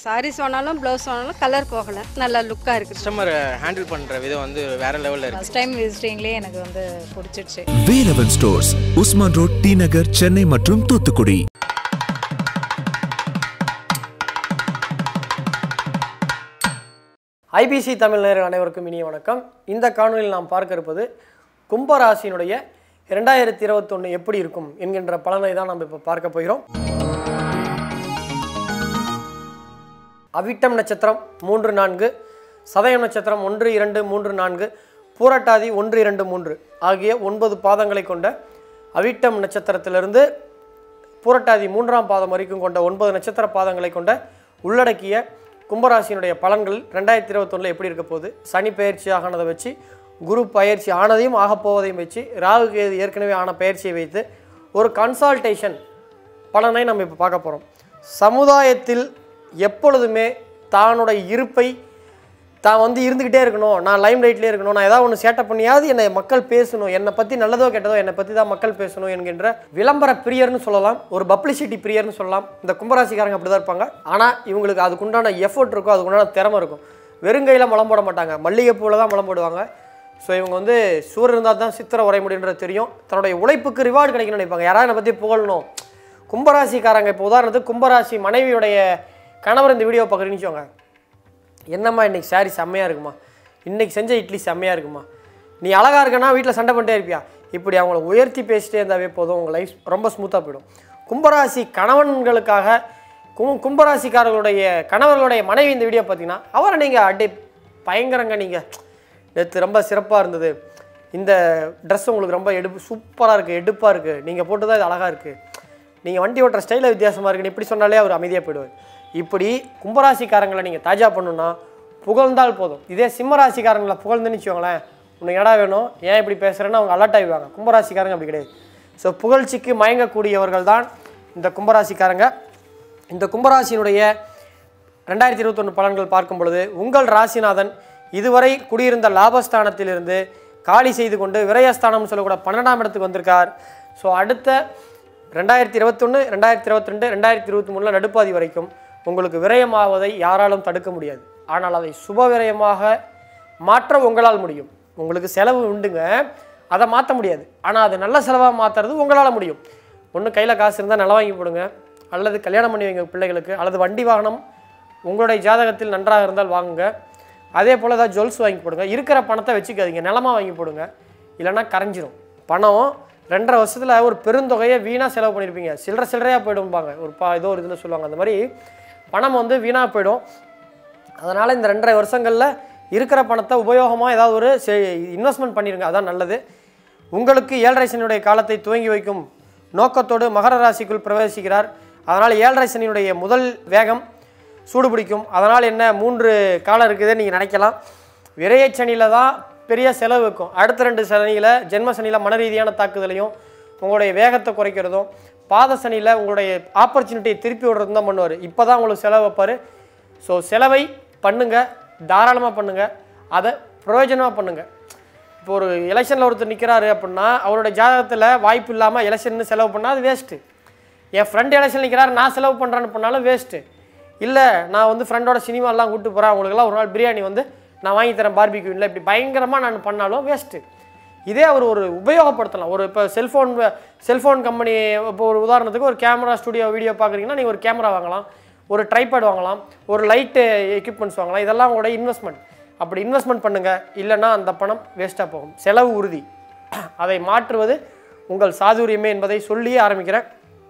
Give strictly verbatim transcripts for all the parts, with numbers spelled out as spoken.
சாரீஸ் வேணாலும் ப்ளவுஸ் வேணாலும் கலர் போகலை, நல்லா லுக்காக இருக்குது. கஸ்டமர் ஹேண்டில் பண்ணுற விதம் வந்து வேற லெவலில் இருக்குது. ஃபர்ஸ்ட் டைம் விசிட்டிங்லேயே எனக்கு வந்து பிடிச்சிடுச்சு. Velavan stores, Usman road, T Nagar, Chennai மற்றும் தூத்துக்குடி. ஐபிசி தமிழ் நேயர்கள் அனைவருக்கும் இனிய வணக்கம். இந்த காணொலியில் நாம் பார்க்க இருப்பது கும்பராசியினுடைய இரண்டாயிரத்தி இருபத்தொன்று எப்படி இருக்கும் என்கின்ற பலனை தான் நம்ம இப்போ பார்க்க போகிறோம். அவிட்டம் நட்சத்திரம் மூன்று நான்கு, சதயம் நட்சத்திரம் ஒன்று இரண்டு மூன்று நான்கு, பூரட்டாதி ஒன்று இரண்டு மூன்று ஆகிய ஒன்பது பாதங்களை கொண்ட அவிட்டம் நட்சத்திரத்திலிருந்து பூரட்டாதி மூன்றாம் பாதம் வரைக்கும் கொண்ட ஒன்பது நட்சத்திர பாதங்களை கொண்ட உள்ளடக்கிய கும்பராசியினுடைய பலன்கள் ரெண்டாயிரத்தி இருபத்தொன்னில் எப்படி இருக்க போகுது, சனி பயிற்சி ஆனதை வச்சு, குரு பயிற்சி ஆனதையும் ஆகப்போவதையும் வச்சு, ராகு கேது ஏற்கனவே ஆன பயிற்சியை வைத்து ஒரு கன்சல்டேஷன் பலனை நம்ம இப்போ பார்க்க போகிறோம். சமுதாயத்தில் எப்பொழுதுமே தானுடைய இருப்பை தான் வந்து இருந்துக்கிட்டே இருக்கணும், நான் லைம் லைட்லேயே இருக்கணும், நான் ஏதாவது ஒன்று சேட்டை பண்ணியாவது என்னை மக்கள் பேசணும், என்னை பற்றி நல்லதோ கெட்டதோ என்னை பற்றி தான் மக்கள் பேசணும் என்கின்ற விளம்பர பிரியர்னு சொல்லலாம், ஒரு பப்ளிசிட்டி பிரியர்னு சொல்லலாம். இந்த கும்பராசிக்காரங்க அப்படி தான் இருப்பாங்க. ஆனால் இவங்களுக்கு அதுக்குண்டான எஃபர்ட் இருக்கும், அதுக்குண்டான திறமை இருக்கும். வெறுங்கையில் முளம் போட மாட்டாங்க, மல்லிகைப்பூவில் தான் முளம் போடுவாங்க. ஸோ இவங்க வந்து சூர் இருந்தால் தான் சித்திரை வரைய முடியுன்றது தெரியும். தன்னுடைய உழைப்புக்கு ரிவார்டு கிடைக்கணும்னு நினைப்பாங்க. யாராவது என்னை பற்றி புகழணும். கும்பராசிக்காரங்க இப்போ உதாரணத்துக்கு கும்பராசி மனைவியுடைய கணவர் இந்த வீடியோ பார்க்குறீங்கன்னு வச்சுக்கோங்க, என்னம்மா இன்றைக்கி சாரி செம்மையாக இருக்குமா, இன்றைக்கி செஞ்ச இட்லி செம்மையாக இருக்குமா, நீ அழகாக இருக்கனா வீட்டில் சண்டை பண்ணிட்டே இருப்பியா, இப்படி அவங்கள உயர்த்தி பேசிட்டே இருந்தாவே போதும், உங்கள் லைஃப் ரொம்ப ஸ்மூத்தாக போயிடும். கும்பராசி கணவன்களுக்காக கும் கும்பராசிக்காரர்களுடைய கணவர்களுடைய மனைவி இந்த வீடியோ பார்த்தீங்கன்னா அவரை நீங்கள் அடி பயங்கரங்க, நீங்கள் நேற்று ரொம்ப சிறப்பாக இருந்தது, இந்த ட்ரெஸ் உங்களுக்கு ரொம்ப எடுப்பு சூப்பராக இருக்குது, எடுப்பாக இருக்குது, நீங்கள் போட்டு தான் இது அழகாக இருக்குது, நீங்கள் வண்டி ஓட்டுற ஸ்டைலில் வித்தியாசமாக இருக்குன்னு இப்படி சொன்னாலே அவர் அமைதியாக போயிடுவார். இப்படி கும்பராசிக்காரங்களை நீங்கள் தாஜா பண்ணணுன்னா புகழ்ந்தால் போதும். இதே சிம்மராசிக்காரங்களை புகழ்ந்துன்னு வச்சுக்கோங்களேன், உனக்கு இடம் வேணும், ஏன் இப்படி பேசுகிறேன்னு அவங்க அலர்ட் ஆகிடுவாங்க. கும்பராசிக்காரங்க அப்படி கிடையாது. ஸோ புகழ்ச்சிக்கு மயங்கக்கூடியவர்கள் தான் இந்த கும்பராசிக்காரங்க. இந்த கும்பராசியினுடைய ரெண்டாயிரத்தி இருபத்தொன்று பலன்கள் பார்க்கும் பொழுது உங்கள் ராசிநாதன் இதுவரை குடியிருந்த லாபஸ்தானத்திலிருந்து காலி செய்து கொண்டு விரயஸ்தானம்னு சொல்லக்கூட பன்னெண்டாம் இடத்துக்கு வந்திருக்கார். ஸோ அடுத்த ரெண்டாயிரத்தி இருபத்தொன்று ரெண்டாயிரத்தி இருபத்தி ரெண்டு ரெண்டாயிரத்தி இருபத்தி மூணில் நடுப்பாதி வரைக்கும் உங்களுக்கு விரயமாவதை யாராலும் தடுக்க முடியாது. ஆனால் அதை சுப விரயமாக மாற்ற உங்களால் முடியும். உங்களுக்கு செலவு உண்டுங்க, அதை மாற்ற முடியாது. ஆனால் அது நல்ல செலவாக மாற்றுறது உங்களால் முடியும். ஒன்று கையில் காசு இருந்தால் நிலம் வாங்கி போடுங்க, அல்லது கல்யாணம் பண்ணி வைங்க பிள்ளைகளுக்கு, அல்லது வண்டி வாகனம் உங்களுடைய ஜாதகத்தில் நன்றாக இருந்தால் வாங்குங்க. அதே போல் ஏதாவது ஜுவல்ஸ் வாங்கி போடுங்க. இருக்கிற பணத்தை வச்சுக்காதீங்க, நிலமாக வாங்கி போடுங்க, இல்லைன்னா கரைஞ்சிரும். பணம் ரெண்டரை வருஷத்தில் ஒரு பெருந்தொகையை வீணாக செலவு பண்ணியிருப்பீங்க, சில்லற சில்லறையாக போய்டும்பாங்க ஒரு பா ஏதோ ஒரு இதில் சொல்லுவாங்க. அந்த மாதிரி பணம் வந்து வீணாக போயிடும். அதனால் இந்த ரெண்டரை வருஷங்களில் இருக்கிற பணத்தை உபயோகமாக ஏதாவது ஒரு இன்வெஸ்ட்மெண்ட் பண்ணிடுங்க, அதான் நல்லது. உங்களுக்கு ஏழரை சனியுடைய காலத்தை துவங்கி வைக்கும் நோக்கத்தோடு மகர ராசிக்குள் பிரவேசிக்கிறார். அதனால் ஏழரை சனியுடைய முதல் வேகம் சூடு பிடிக்கும். அதனால் என்ன மூன்று காலம் இருக்குதுன்னு நீங்கள் நினைக்கலாம். விரைய சனியில் தான் பெரிய செலவு வைக்கும். அடுத்த ரெண்டு சனியில் ஜென்ம சனியில் மன ரீதியான தாக்குதலையும் உங்களுடைய வேகத்தை குறைக்கிறதும், பாத சனியில் உங்களுடைய ஆப்பர்ச்சுனிட்டியை திருப்பி விடுறதும் தான் பண்ணுவார். இப்போ தான் உங்களுக்கு செலவு வைப்பார். ஸோ செலவை பண்ணுங்கள், தாராளமாக பண்ணுங்கள், அதை பிரயோஜனமாக பண்ணுங்கள். இப்போ ஒரு எலெக்ஷனில் ஒருத்தர் நிற்கிறாரு அப்படின்னா அவருடைய ஜாதகத்தில் வாய்ப்பு இல்லாமல் எலெக்ஷன் செலவு பண்ணால் அது வேஸ்ட்டு. என் ஃப்ரெண்ட் எலெக்ஷன் நிற்கிறாரு நான் செலவு பண்ணுறேன்னு பண்ணாலும் வேஸ்ட்டு. இல்லை நான் வந்து ஃப்ரெண்டோட சினிமாலாம் கூப்பிட்டு போகிறேன், அவங்களுக்குலாம் ஒரு நாள் பிரியாணி வந்து நான் வாங்கி தரேன் பார்பிக்யூ, இல்லை இப்படி பயங்கரமாக நான் பண்ணாலும் வேஸ்ட்டு. இதே அவர் ஒரு உபயோகப்படுத்தலாம். ஒரு இப்போ செல்ஃபோன் செல்ஃபோன் கம்பெனி இப்போ ஒரு உதாரணத்துக்கு ஒரு கேமரா ஸ்டுடியோ வீடியோ பார்க்குறீங்கன்னா நீங்கள் ஒரு கேமரா வாங்கலாம், ஒரு ட்ரைபேட் வாங்கலாம், ஒரு லைட்டு எக்யூப்மெண்ட்ஸ் வாங்கலாம். இதெல்லாம் உங்களோட இன்வெஸ்ட்மெண்ட். அப்படி இன்வெஸ்ட்மெண்ட் பண்ணுங்கள், இல்லைன்னா அந்த பணம் வேஸ்ட்டாக போகும். செலவு உறுதி, அதை மாற்றுவது உங்கள் சாதுரியமே என்பதை சொல்லியே ஆரம்பிக்கிறேன்.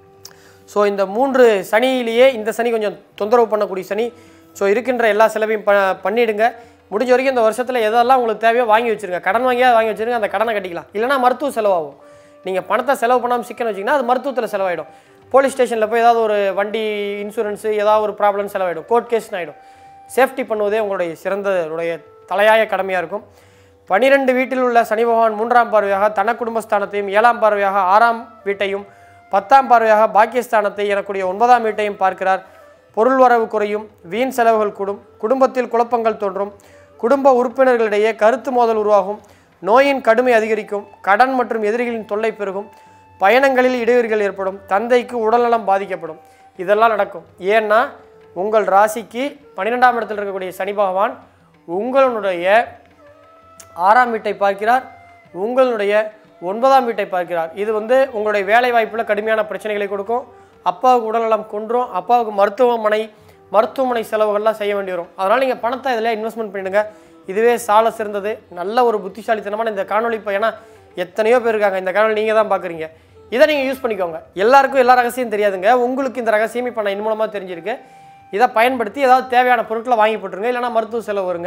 ஸோ இந்த மூன்று சனியிலேயே இந்த சனி கொஞ்சம் தொந்தரவு பண்ணக்கூடிய சனி. ஸோ இருக்கின்ற எல்லா செலவையும் ப பண்ணிவிடுங்க. முடிஞ்ச வரைக்கும் இந்த வருஷத்தில் எதெல்லாம் உங்களுக்கு தேவையோ வாங்கி வச்சுருங்க. கடன் வாங்கியாவது வாங்கி வச்சுருங்க, அந்த கடனை கட்டிக்கலாம். இல்லைனா மருத்துவ செலவாகும். நீங்கள் பணத்தை செலவு பண்ணாமல் சிக்கன் வச்சிங்கன்னா அது மருத்துவத்தில் செலவாயிடும். போலீஸ் ஸ்டேஷனில் போய் ஏதாவது ஒரு வண்டி இன்சூரன்ஸு ஏதாவது ஒரு ப்ராப்ளம் செலவாயிடும், கோர்ட் கேஸ்னு ஆகிடும். சேஃப்டி பண்ணுவதே உங்களுடைய சிறந்தடைய தலையாய கடமையாக இருக்கும். பனிரெண்டு வீட்டில் உள்ள சனி பகவான் மூன்றாம் பார்வையாக தன குடும்பஸ்தானத்தையும், ஏழாம் பார்வையாக ஆறாம் வீட்டையும், பத்தாம் பார்வையாக பாக்கியஸ்தானத்தை எனக்கூடிய ஒன்பதாம் வீட்டையும் பார்க்கிறார். பொருள் வரவு குறையும், வீண் செலவுகள் கூடும், குடும்பத்தில் குழப்பங்கள் தோன்றும், குடும்ப உறுப்பினர்களிடையே கருத்து மோதல் உருவாகும், நோயின் கடுமை அதிகரிக்கும், கடன் மற்றும் எதிரிகளின் தொல்லை பெருகும், பயணங்களில் இடையூறுகள் ஏற்படும், தந்தைக்கு உடல்நலம் பாதிக்கப்படும். இதெல்லாம் நடக்கும். ஏன்னா உங்கள் ராசிக்கு பன்னிரெண்டாம் இடத்தில் இருக்கக்கூடிய சனி பகவான் உங்களுடைய ஆறாம் வீட்டை பார்க்கிறார், உங்களுடைய ஒன்பதாம் வீட்டை பார்க்கிறார். இது வந்து உங்களுடைய வேலை வாய்ப்பில் கடுமையான பிரச்சனைகளை கொடுக்கும். அப்பாவுக்கு உடல்நலம் கொன்றும், அப்பாவுக்கு மருத்துவமனை மருத்துவமனை செலவுகள்லாம் செய்ய வேண்டி வரும். அதனால் நீங்கள் பணத்தை இதில் இன்வெஸ்ட்மெண்ட் பண்ணிவிடுங்க. இதுவே சால சிறந்தது. நல்ல ஒரு புத்திசாலித்தனமான இந்த காணொலி. இப்போ ஏன்னா எத்தனையோ பேர் இருக்காங்க, இந்த காணொலி நீங்கள் தான் பார்க்குறீங்க. இதை நீங்கள் யூஸ் பண்ணிக்கோங்க. எல்லாருக்கும் எல்லா ரகசியம் தெரியாதுங்க. உங்களுக்கு இந்த ரகசியம் இப்போ நான் இன் மூலமாக தெரிஞ்சிருக்கு. இதை பயன்படுத்தி ஏதாவது தேவையான பொருட்களை வாங்கி போட்டுருங்க, இல்லைனா மருத்துவ செலவு வருங்க.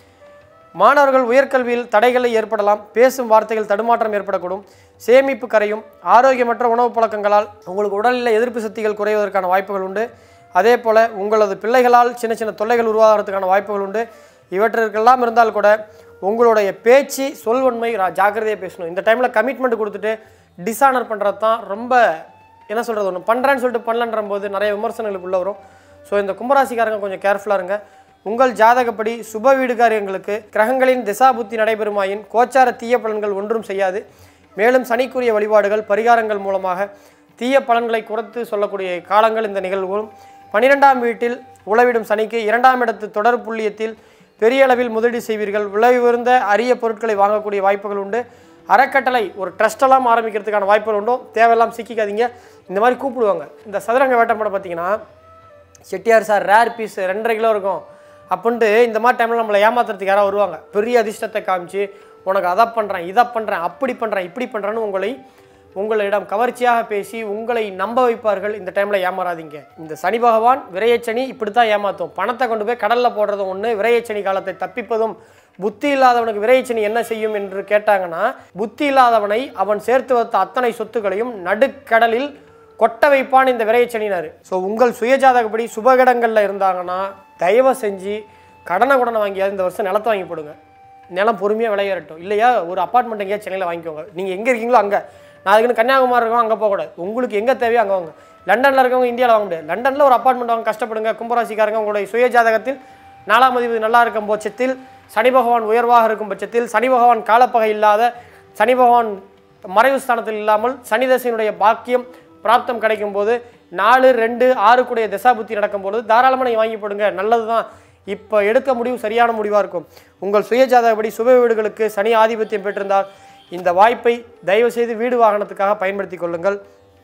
மாணவர்கள் உயர்கல்வியில் தடைகளை ஏற்படலாம். பேசும் வார்த்தைகள் தடுமாற்றம் ஏற்படக்கூடும். சேமிப்பு கரையும். ஆரோக்கியமற்ற உணவு பழக்கங்களால் உங்களுக்கு உடலில் எதிர்ப்பு சக்திகள் குறைவதற்கான வாய்ப்புகள் உண்டு. அதே போல் உங்களது பிள்ளைகளால் சின்ன சின்ன தொல்லைகள் உருவாகிறதுக்கான வாய்ப்புகள் உண்டு. இவற்றிற்கெல்லாம் இருந்தால் கூட உங்களுடைய பேச்சு சொல்வன்மை ஜாக்கிரதையாக பேசணும். இந்த டைமில் கமிட்மெண்ட் கொடுத்துட்டு டிஸானர் பண்ணுறது தான் ரொம்ப என்ன சொல்கிறது, ஒன்று பண்ணுறேன்னு சொல்லிட்டு பண்ணலன்ற போது நிறைய விமர்சனங்களுக்கு உள்ள வரும். ஸோ இந்த கும்பராசிக்காரங்க கொஞ்சம் கேர்ஃபுல்லாக இருங்க. உங்கள் ஜாதகப்படி சுப வீடு காரியங்களுக்கு கிரகங்களின் திசாபுத்தி நடைபெறுமாயின் கோச்சார தீய பலன்கள் ஒன்றும் செய்யாது. மேலும் சனிக்குரிய வழிபாடுகள் பரிகாரங்கள் மூலமாக தீய பலன்களை குறைத்து சொல்லக்கூடிய காலங்கள் இந்த நிகழ்வுகளும். பன்னிரெண்டாம் வீட்டில் உளவிடும் சனிக்கு இரண்டாம் இடத்து தொடர் புள்ளியத்தில் பெரிய அளவில் முதலீடு செய்வீர்கள். விலை உயர்ந்த அரிய பொருட்களை வாங்கக்கூடிய வாய்ப்புகள் உண்டு. அறக்கட்டளை ஒரு ட்ரஸ்டெல்லாம் ஆரம்பிக்கிறதுக்கான வாய்ப்புகள் உண்டும். தேவையெல்லாம் சிக்கிக்காதீங்க. இந்த மாதிரி கூப்பிடுவாங்க. இந்த சதுரங்க வேட்டம் படம் பார்த்தீங்கன்னா, செட்டியார் சார் ரேர் பீஸ் ரெண்டரை கிலோ இருக்கும் அப்படின்ட்டு இந்த மாதிரி டைமில் நம்மளை ஏமாத்துறதுக்கு யாராவது வருவாங்க. பெரிய அதிர்ஷ்டத்தை காமிச்சு உனக்கு அதை பண்ணுறேன், இதை பண்ணுறேன், அப்படி பண்ணுறேன், இப்படி பண்ணுறேன்னு உங்களை உங்களிடம் கவர்ச்சியாக பேசி உங்களை நம்ப வைப்பார்கள். இந்த டைமில் ஏமாறாதீங்க. இந்த சனி பகவான் விரையச்சனி இப்படி தான் ஏமாற்றும். பணத்தை கொண்டு போய் கடலில் போடுறதும் ஒன்று, விரையச்சனி காலத்தை தப்பிப்பதும். புத்தி இல்லாதவனுக்கு விரையச்சனி என்ன செய்யும் என்று கேட்டாங்கன்னா, புத்தி இல்லாதவனை அவன் சேர்த்து வைத்த அத்தனை சொத்துக்களையும் நடுக்கடலில் கொட்ட வைப்பான் இந்த விரையச்சனினார். ஸோ உங்கள் சுயஜாதகப்படி சுபகிடங்களில் இருந்தாங்கன்னா தயவு செஞ்சு கடனை குடனை வாங்கியாவது இந்த வருஷம் நிலத்தை வாங்கி போடுங்க. நிலம் பொறுமையாக விளையாடட்டும். இல்லையா ஒரு அப்பார்ட்மெண்ட் எங்கேயா சென்னையில் வாங்கிக்கோங்க. நீங்கள் எங்கே இருக்கீங்களோ அங்கே. நான் அதுக்குன்னு கன்னியாகுமரி இருக்கோம் அங்கே போகக்கூடாது. உங்களுக்கு எங்கே தேவையோ அங்கே வாங்க. லண்டனில் இருக்கவங்க இந்தியாவில் வாங்க முடியாது. லண்டனில் ஒரு அப்பார்ட்மெண்ட் வாங்க கஷ்டப்படுங்க. கும்பராசிக்காரங்க உங்களுடைய சுயஜாதகத்தில் நாலாம் அதிபதி நல்லா இருக்கும் பட்சத்தில், சனி பகவான் உயர்வாக இருக்கும் பட்சத்தில், சனி பகவான் காலப்பகை இல்லாத, சனி பகவான் மறைவு ஸ்தானத்தில் இல்லாமல் சனி தசையினுடைய பாக்கியம் பிராப்தம் கிடைக்கும் போது, நாலு ரெண்டு ஆறு கூடிய தசாபுத்தி நடக்கும்போது தாராளமாக நீங்கள் வாங்கி போடுங்க. நல்லது தான். இப்போ எடுக்க முடிவு சரியான முடிவாக இருக்கும். உங்கள் சுயஜாதகப்படி சுப வீடுகளுக்கு சனி ஆதிபத்தியம் பெற்றிருந்தால் இந்த வாய்ப்பை தயவு செய்து வீடு வாகனத்துக்காக பயன்படுத்தி கொள்ளுங்கள்.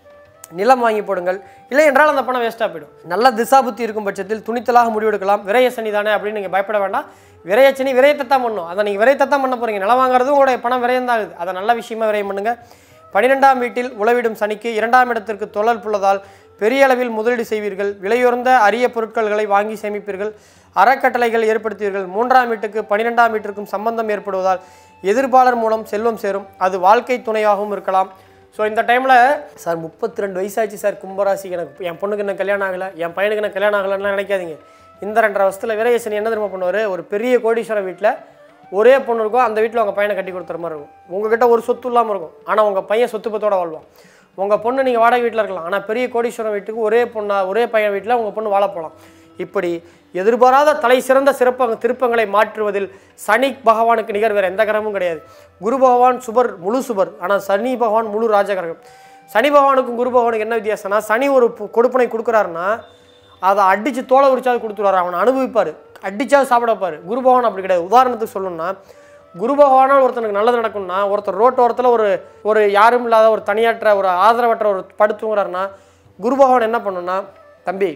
நிலம் வாங்கி போடுங்கள். இல்லை என்றால் அந்த பணம் வேஸ்ட்டாக போயிடும். நல்ல திசாபுத்தி இருக்கும் பட்சத்தில் துணித்தலாக முடிவெடுக்கலாம். விரைய சனி தானே அப்படின்னு நீங்கள் பயப்பட வேண்டாம். விரைய சனி விரையத்தை தான் பண்ணும். அதை நீங்கள் விரையத்தை தான் பண்ண போகிறீங்க. நிலம் வாங்குறதும் உங்களுடைய பணம் விரையம் தான் ஆகுது. அதை நல்ல விஷயமா விரையம் பண்ணுங்கள். பன்னிரெண்டாம் வீட்டில் உளவிடும் சனிக்கு இரண்டாம் இடத்திற்கு தொடர்பு உள்ளதால் பெரிய அளவில் முதலீடு செய்வீர்கள். விலையுறந்த அரிய பொருட்களை வாங்கி சேமிப்பீர்கள். அறக்கட்டளைகள் ஏற்படுத்துவீர்கள். மூன்றாம் வீட்டுக்கு பன்னிரெண்டாம் வீட்டிற்கும் சம்பந்தம் ஏற்படுவதால் எதிர்ப்பாளர் மூலம் செல்வம் சேரும். அது வாழ்க்கை துணையாகவும் இருக்கலாம். ஸோ இந்த டைமில் சார் முப்பத்தி ரெண்டு வயசாச்சு சார் கும்பராசிக்கு, எனக்கு என் பொண்ணுக்கு என்ன கல்யாணம் ஆகலை, என் பையனுக்கு என்ன கல்யாணம் ஆகலைன்னா நினைக்காதீங்க. இந்த ரெண்டரை வருஷத்தில் விரையசனி என்ன தெரியுமா பண்ணுவார், ஒரு பெரிய கோடீஸ்வரர் வீட்டில் ஒரே பொண்ணு இருக்கும். அந்த வீட்டில் உங்கள் பையனை கட்டி கொடுத்துற மாதிரி இருக்கும். உங்ககிட்ட ஒரு சொத்து இல்லாமல் இருக்கும், ஆனால் உங்கள் பையன் சொத்து பத்தோடு வாழ்வான். உங்கள் பொண்ணு நீங்கள் வாடகை வீட்டில் இருக்கலாம், ஆனால் பெரிய கோடீஸ்வரன் வீட்டுக்கு ஒரே பொண்ணா ஒரே பையன் வீட்டில் உங்கள் பொண்ணு வாழ போகலாம். இப்படி எதிர்பாராத தலை சிறந்த சிறப்ப திருப்பங்களை மாற்றுவதில் சனி பகவானுக்கு நிகர் வேறு எந்த கிரகமும் கிடையாது. குரு பகவான் சுபர், முழு சுபர். ஆனால் சனி பகவான் முழு ராஜகிரகம். சனி பகவானுக்கும் குரு பகவானுக்கு என்ன வித்தியாசம்னா, சனி ஒரு கொடுப்பனை கொடுக்குறாருன்னா அதை அடித்து தோலை உரிச்சாவது கொடுத்துருவார், அவனை அனுபவிப்பார், அடிச்சாவது சாப்பிட வைப்பார். குரு பகவான் அப்படி கிடையாது. உதாரணத்துக்கு சொல்லணும்னா, குரு பகவானால் ஒருத்தனுக்கு நல்லது நடக்கும்னா, ஒருத்தர் ரோட்டோரத்தில் ஒரு ஒரு யாரும் இல்லாத ஒரு தனியாற்ற ஒரு ஆதரவற்ற ஒரு படுத்துங்கிறாருன்னா, குரு பகவான் என்ன பண்ணுன்னா, தம்பி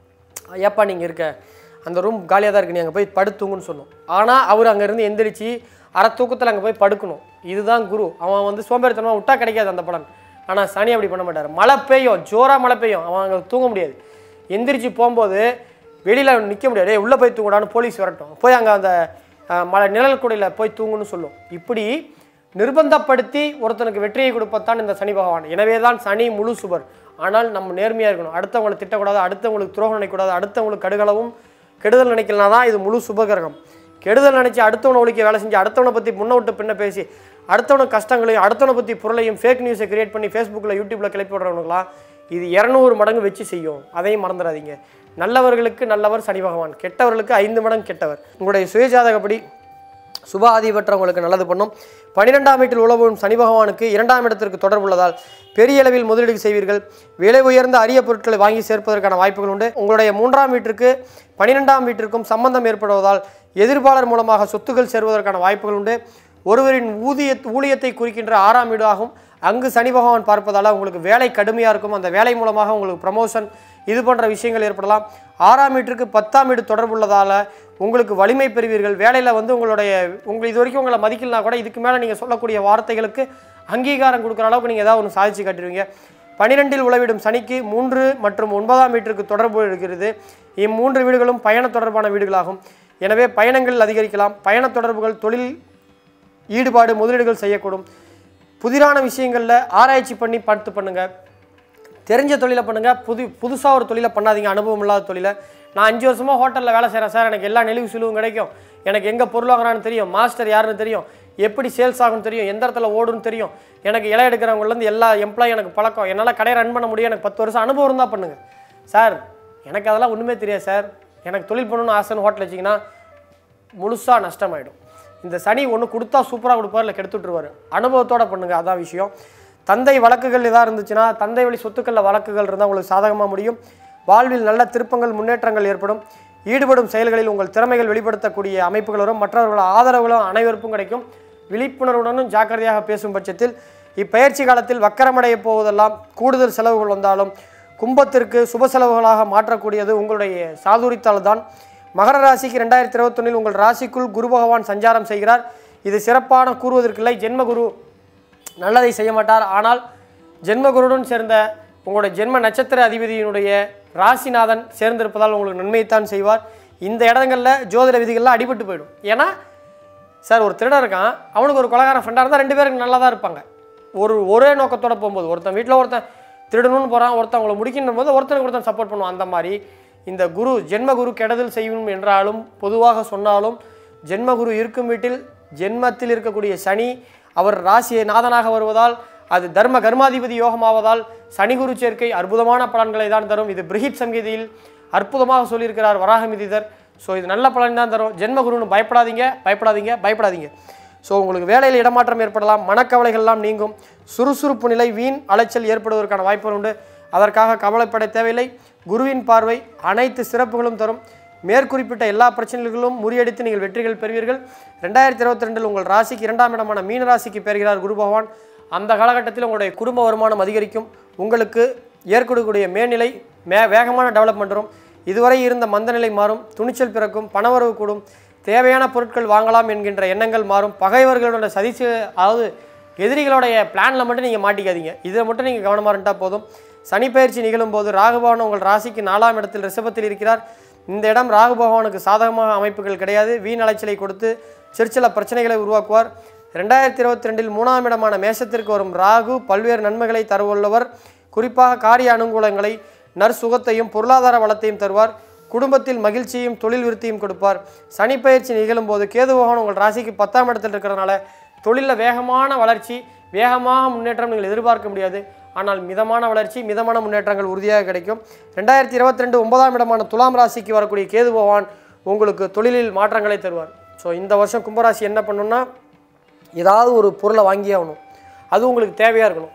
ஏப்பா நீங்கள் இருக்க அந்த ரூம் காலியாக தான் இருக்கு, நீ அங்கே போய் படுத்துங்கன்னு சொன்னோம். ஆனால் அவர் அங்கேருந்து எந்திரிச்சு அரை தூக்கத்தில் அங்கே போய் படுக்கணும். இதுதான் குரு. அவன் வந்து சோம்பேறித்தனமாக விட்டா கிடைக்காது அந்த பலன். ஆனால் சனி அப்படி பண்ண மாட்டார். மழை பெய்யும், ஜோராக மழை பெய்யும், அவன் அங்கே தூங்க முடியாது. எந்திரிச்சு போகும்போது வெளியில் நிற்க முடியாது, உள்ளே போய் தூங்கடான்னு போலீஸ் வரட்டும், போய் அங்கே அந்த மழை நிழல் கூடையில் போய் தூங்குன்னு சொல்லும். இப்படி நிர்பந்தப்படுத்தி ஒருத்தனுக்கு வெற்றியை கொடுப்பத்தான் இந்த சனி பகவான். எனவே தான் சனி முழு சுபர். ஆனால் நம்ம நேர்மையாக இருக்கணும். அடுத்தவங்களை திட்டக்கூடாது, அடுத்தவங்களுக்கு துரோகம் நினைக்கக்கூடாது, அடுத்தவங்களுக்கு கடுகளவும் கெடுதல் நினைக்கலனா தான் இது முழு சுபகிரகம். கெடுதல் நினச்சி அடுத்தவனை ஒழிக்க வேலை செஞ்சு அடுத்தவனை பற்றி முன்ன விட்டு பின்ன பேசி அடுத்தவனுக்கு கஷ்டங்களையும் அடுத்தவனை பற்றி பொருளையும் ஃபேக் நியூஸை கிரியேட் பண்ணி ஃபேஸ்புக்கில் யூடியூப்பில் கிளப்பி விடுறவனுக்குலாம் இது இரநூறு மடங்கு வச்சு செய்யும். அதையும் மறந்துடாதீங்க. நல்லவர்களுக்கு நல்லவர் சனி பகவான், கெட்டவர்களுக்கு ஐந்து மடங்கு கெட்டவர். உங்களுடைய சுயஜாதகப்படி சுபாதி பெற்றவங்களுக்கு நல்லது பண்ணும். பன்னிரெண்டாம் வீட்டில் உலவும் சனி பகவானுக்கு இரண்டாம் இடத்திற்கு தொடர்புள்ளதால் பெரிய அளவில் முதலீடு செய்வீர்கள். விலை உயர்ந்த அரிய பொருட்களை வாங்கி சேர்ப்பதற்கான வாய்ப்புகள் உண்டு. உங்களுடைய மூன்றாம் வீட்டிற்கு பன்னிரெண்டாம் வீட்டிற்கும் சம்பந்தம் ஏற்படுவதால் எதிர்ப்பாளர் மூலமாக சொத்துக்கள் சேர்வதற்கான வாய்ப்புகள் உண்டு. ஒருவரின் ஊதிய ஊழியத்தை குறிக்கின்ற ஆறாம் வீடாகும். அங்கு சனி பகவான் பார்ப்பதால் உங்களுக்கு வேலை கடுமையாக இருக்கும். அந்த வேலை மூலமாக உங்களுக்கு ப்ரமோஷன் இது போன்ற விஷயங்கள் ஏற்படலாம். ஆறாம் வீட்டிற்கு பத்தாம் வீடு தொடர்புள்ளதால் உங்களுக்கு வலிமை பெறுவீர்கள். வேலையில் வந்து உங்களுடைய உங்கள் இது வரைக்கும் உங்களை மதிக்கலனா கூட இதுக்கு மேலே நீங்கள் சொல்லக்கூடிய வார்த்தைகளுக்கு அங்கீகாரம் கொடுக்குற அளவுக்கு நீங்கள் ஏதாவது ஒன்று சாதிச்சு காட்டுவீங்க. பன்னிரெண்டில் உளவிடும் சனிக்கு மூன்று மற்றும் ஒன்பதாம் வீட்டிற்கு தொடர்பு இருக்கிறது. இம்மூன்று வீடுகளும் பயண தொடர்பான வீடுகளாகும். எனவே பயணங்கள் அதிகரிக்கலாம். பயண தொடர்புகள், தொழில் ஈடுபாடு, முதலீடுகள் செய்யக்கூடும். புதிரான விஷயங்களில் ஆராய்ச்சி பண்ணி பார்த்து பண்ணுங்கள். தெரிஞ்ச தொழிலை பண்ணுங்கள். புது புதுசாக ஒரு தொழிலை பண்ணாதீங்க. அனுபவம் இல்லாத தொழிலை. நான் அஞ்சு வருஷமாக ஹோட்டலில் வேலை செய்கிறேன் சார், எனக்கு எல்லா நெளிவு சுழுவும் கிடைக்கும், எனக்கு எங்கே பொருள் வாங்குறான்னு தெரியும், மாஸ்டர் யாருன்னு தெரியும், எப்படி சேல்ஸ் ஆகும்னு தெரியும், எந்த இடத்துல ஓடுன்னு தெரியும், எனக்கு இலை எடுக்கிறவங்கலேருந்து எல்லா எம்ப்ளாயி எனக்கு பழக்கம், என்னால் கடையை ரன் பண்ண முடியும், எனக்கு பத்து வருஷம் அனுபவம் இருந்தால் பண்ணுங்கள். சார் எனக்கு அதெல்லாம் ஒன்றுமே தெரியாது சார், எனக்கு தொழில் பண்ணணும்னு ஆசைன்னு ஹோட்டல் வச்சிங்கன்னா முழுசாக நஷ்டமாயிடும். இந்த சனி ஒன்று கொடுத்தா சூப்பராக கொடுப்பார், இல்லை கெடுத்து விட்டுருவார். அனுபவத்தோடு பண்ணுங்கள், அதான் விஷயம். தந்தை வழக்குகள் எதாக இருந்துச்சுன்னா, தந்தை வழி சொத்துக்களில் வழக்குகள் இருந்தால் உங்களுக்கு சாதகமாக முடியும். வாழ்வில் நல்ல திருப்பங்கள், முன்னேற்றங்கள் ஏற்படும். ஈடுபடும் செயல்களில் உங்கள் திறமைகள் வெளிப்படுத்தக்கூடிய அமைப்புகள் வரும். மற்றவர்கள் ஆதரவுகளும் அனைவருக்கும் கிடைக்கும். விழிப்புணர்வுடனும் ஜாக்கிரதையாக பேசும் பட்சத்தில் இப்பெயர்ச்சி காலத்தில் வக்கரமடைய போவதெல்லாம் கூடுதல் செலவுகள் வந்தாலும் கும்பத்திற்கு சுப செலவுகளாக மாற்றக்கூடியது உங்களுடைய சாதுரித்தால் தான். மகர ராசிக்கு ரெண்டாயிரத்தி இருபத்தொன்னில் உங்கள் ராசிக்குள் குரு பகவான் சஞ்சாரம் செய்கிறார். இது சிறப்பான கூறுவதற்கில்லை. ஜென்மகுரு நல்லதை செய்ய மாட்டார். ஆனால் ஜென்மகுருடன் சேர்ந்த உங்களுடைய ஜென்ம நட்சத்திர அதிபதியினுடைய ராசிநாதன் சேர்ந்திருப்பதால் உங்களுக்கு நன்மையைத்தான் செய்வார். இந்த இடங்களில் ஜோதிட விதிகள்லாம் அடிபட்டு போயிடும். ஏன்னா சார் ஒரு திருடன் இருக்கான், அவனுக்கு ஒரு கொலகார ஃப்ரெண்டாக இருந்தால் ரெண்டு பேருக்கு நல்லா தான் இருப்பாங்க. ஒரு ஒரே நோக்கத்தோடு போகும்போது ஒருத்தன் வீட்டில் ஒருத்தன் திருடணும்னு போகிறான், ஒருத்தன் அவங்களை முடிக்கின்ற போது ஒருத்தனுக்கு ஒருத்தன் சப்போர்ட் பண்ணுவான். அந்த மாதிரி இந்த குரு ஜென்மகுரு கெடுதல் செய்யும் என்றாலும் பொதுவாக சொன்னாலும் ஜென்மகுரு இருக்கும் வீட்டில் ஜென்மத்தில் இருக்கக்கூடிய சனி அவர் ராசியை நாதனாக வருவதால் அது தர்ம கர்மாதிபதி யோகமாவதால் சனி குரு சேர்க்கை அற்புதமான பலன்களை தான் தரும். இது பிருஹித் சங்கீதையில் அற்புதமாக சொல்லியிருக்கிறார் வராகமிதிதர். ஸோ இது நல்ல பலன் தான் தரும். ஜென்மகுருன்னு பயப்படாதீங்க பயப்படாதீங்க பயப்படாதீங்க. ஸோ உங்களுக்கு வேலையில் இடமாற்றம் ஏற்படலாம், மனக்கவலைகள்லாம் நீங்கும், சுறுசுறுப்பு நிலை, வீண் அலைச்சல் ஏற்படுவதற்கான வாய்ப்புகள் உண்டு. அதற்காக கவலைப்பட தேவையில்லை. குருவின் பார்வை அனைத்து சிறப்புகளும் தரும். மேற்குறிப்பிட்ட எல்லா பிரச்சனைகளும் முறியடித்து நீங்கள் வெற்றிகள் பெறுவீர்கள். ரெண்டாயிரத்தி இருபத்தி ரெண்டில் உங்கள் ராசிக்கு இரண்டாம் இடமான மீன ராசிக்கு பெறுகிறார் குரு பகவான். அந்த காலகட்டத்தில் உங்களுடைய குடும்ப வருமானம் அதிகரிக்கும். உங்களுக்கு ஏற்படக்கூடிய மேல்நிலை மே வேகமான டெவலப்மெண்ட் வரும். இதுவரை இருந்த மந்தநிலை மாறும். துணிச்சல் பிறக்கும். பணவரவு கூடும். தேவையான பொருட்கள் வாங்கலாம் என்கின்ற எண்ணங்கள் மாறும். பகைவர்களோட சதிச்சு அதாவது எதிரிகளுடைய பிளானில் மட்டும் நீங்கள் மாட்டிக்காதீங்க. இதை மட்டும் நீங்கள் கவனமாக இருந்தால் போதும். சனி பயிற்சி நிகழும் போது ராகுபவன் உங்கள் ராசிக்கு நாலாம் இடத்தில் ரிஷபத்தில் இருக்கிறார். இந்த இடம் ராகு பகவானுக்கு சாதகமான அமைப்புகள் கிடையாது. வீண் அலைச்சலை கொடுத்து சிற்சில பிரச்சனைகளை உருவாக்குவார். ரெண்டாயிரத்தி இருபத்தி ரெண்டில் மூணாம் இடமான மேஷத்திற்கு வரும் ராகு பல்வேறு நன்மைகளை தருவல்லவர். குறிப்பாக காரிய அனுகூலங்களை, நற்சுகத்தையும் பொருளாதார வளத்தையும் தருவார். குடும்பத்தில் மகிழ்ச்சியும் தொழில் விருத்தியும் கொடுப்பார். சனி பயிற்சி நிகழும் போது கேது பகவான் உங்கள் ராசிக்கு பத்தாம் இடத்தில் இருக்கிறதுனால தொழிலில் வேகமான வளர்ச்சி, வேகமாக முன்னேற்றம் நீங்கள் எதிர்பார்க்க முடியாது. ஆனால் மிதமான வளர்ச்சி, மிதமான முன்னேற்றங்கள் உறுதியாக கிடைக்கும். ரெண்டாயிரத்தி இருபத்தி ரெண்டு ஒன்பதாம் இடமான துலாம் ராசிக்கு வரக்கூடிய கேது பகவான் உங்களுக்கு தொழிலில் மாற்றங்களை தருவார். ஸோ இந்த வருஷம் கும்பராசி என்ன பண்ணணும்னா, ஏதாவது ஒரு பொருளை வாங்கி ஆகணும். அது உங்களுக்கு தேவையாக இருக்கணும்.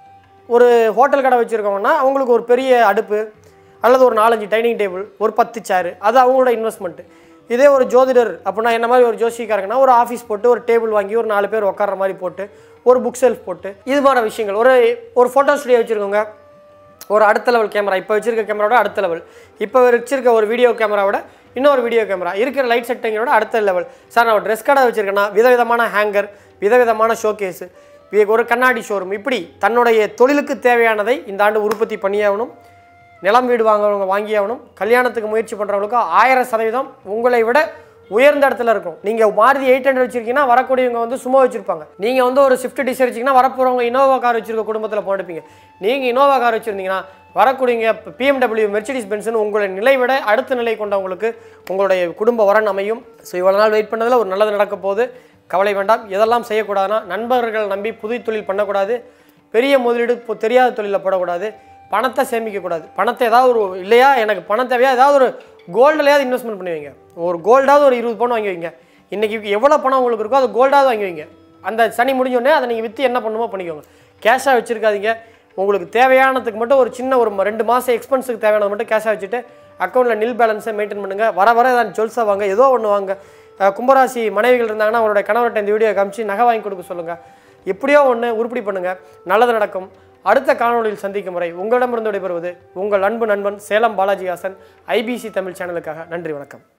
ஒரு ஹோட்டல் கடை வச்சுருக்கோங்கன்னா அவங்களுக்கு ஒரு பெரிய அடுப்பு அல்லது ஒரு நாலஞ்சு டைனிங் டேபிள், ஒரு பத்து சேரு, அது அவங்களோட இன்வெஸ்ட்மெண்ட்டு. இதே ஒரு ஜோதிடர் அப்படின்னா என்ன மாதிரி ஒரு ஜோசிக்காரங்கன்னா ஒரு ஆஃபீஸ் போட்டு ஒரு டேபிள் வாங்கி ஒரு நாலு பேர் உட்கார்ற மாதிரி போட்டு ஒரு புக் செல்ஃப் போட்டு இது மாதிரி விஷயங்கள். ஒரு ஒரு ஃபோட்டோ ஸ்டுடியோ வச்சுருக்கோங்க, ஒரு அடுத்த லெவல் கேமரா, இப்போ வச்சுருக்க கேமராவோட அடுத்த லெவல், இப்போ வச்சுருக்க ஒரு வீடியோ கேமராவோட இன்னொரு வீடியோ கேமரா, இருக்கிற லைட் செட்டிங்கோட அடுத்த லெவல். சார் நான் ஒரு ட்ரெஸ் கடை வச்சுருக்கேன்னா விதவிதமான ஹேங்கர், விதவிதமான ஷோகேஸு, ஒரு கண்ணாடி ஷோரூம், இப்படி தன்னுடைய தொழிலுக்கு தேவையானதை இந்த ஆண்டு உற்பத்தி பண்ணியாகணும். நிலம் வீடு வாங்குறவங்க வாங்கியாகணும். கல்யாணத்துக்கு முயற்சி பண்ணுறவங்களுக்கு ஆயிரம் சதவீதம் உங்களை விட உயர்ந்த இடத்துல இருக்கும். நீங்கள் மாருதி எயிட் ஹண்ட்ரட் வச்சுருக்கீங்கன்னா வரக்கூடியவங்க வந்து சும்மா வச்சுருப்பாங்க. நீங்கள் வந்து ஒரு ஸ்விஃப்ட் டிசைர் வச்சிங்கன்னா வரப்போகிறவங்க இனோவா கார் வச்சுருக்க குடும்பத்தில் போட்டுப்பீங்க. நீங்கள் இனோவா கார் வச்சுருந்தீங்கன்னா வரக்கூடியங்க பிஎம்டபிள்யூ மெர்சிடிஸ் பென்ஸ்னு உங்களுடைய நிலை விட அடுத்த நிலை கொண்டவங்களுக்கு உங்களுடைய குடும்ப வரன் அமையும். ஸோ இவ்வளோ நாள் வெயிட் பண்ணதில் ஒரு நல்லது நடக்க போகுது. கவலை வேண்டாம். எதெல்லாம் செய்யக்கூடாதுன்னா, நண்பர்கள் நம்பி புது தொழில் பண்ணக்கூடாது, பெரிய முதலீடு தெரியாத தொழிலில் போடக்கூடாது, பணத்தை சேமிக்கக்கூடாது. பணத்தை ஏதாவது ஒரு இல்லையா எனக்கு பணம் தேவையா ஏதாவது ஒரு கோல்டுலையாவது இன்வெஸ்ட்மெண்ட் பண்ணுவீங்க. ஒரு கோல்டாவது ஒரு இருபது பவுன் வாங்கி வைங்க. இன்றைக்கி எவ்வளோ பணம் உங்களுக்கு இருக்கோ அது கோல்டாக வாங்கி வைங்க. அந்த சனி முடிஞ்சோடனே அதை நீங்கள் விற்று என்ன பண்ணுமோ பண்ணிக்கோங்க. கேஷாக வச்சுருக்காதீங்க. உங்களுக்கு தேவையானதுக்கு மட்டும் ஒரு சின்ன ஒரு ரெண்டு மாதம் எக்ஸ்பென்ஸுக்கு தேவையானது மட்டும் கேஷாக வச்சுட்டு அக்கௌண்ட்டில் நில் பேலன்ஸை மெயின்டைன் பண்ணுங்கள். வர வர தான் ஜுவல்ஸாக வாங்க, ஏதோ ஒன்று வாங்க. கும்பராசி மனைவிகள் இருந்தாங்கன்னா அவருடைய கணவர்கிட்ட இந்த வீடியோ காமிச்சு நகை வாங்கி கொடுக்க சொல்லுங்கள். எப்படியோ ஒன்று உருப்படி பண்ணுங்கள், நல்லது நடக்கும். அடுத்த காணொலியில் சந்திக்கும் முறை உங்களிடமிருந்து விடைபெறுவது உங்கள் அன்பு நண்பன் சேலம் பாலாஜி ஹாசன், ஐபிசி தமிழ் சேனலுக்காக. நன்றி, வணக்கம்.